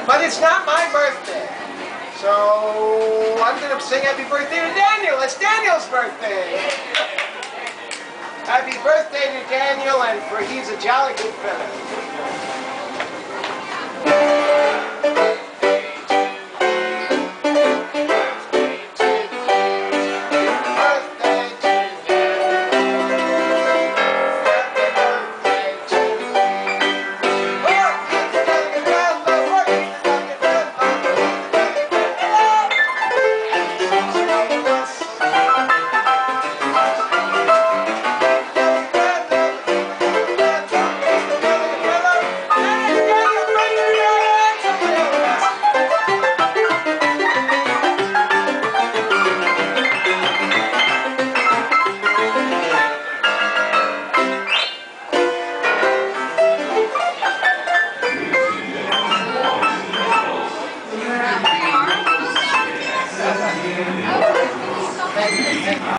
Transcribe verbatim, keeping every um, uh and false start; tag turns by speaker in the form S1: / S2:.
S1: But it's not my birthday. So I'm going to sing happy birthday to Daniel. It's Daniel's birthday. Happy birthday to Daniel, and for he's a jolly good fellow.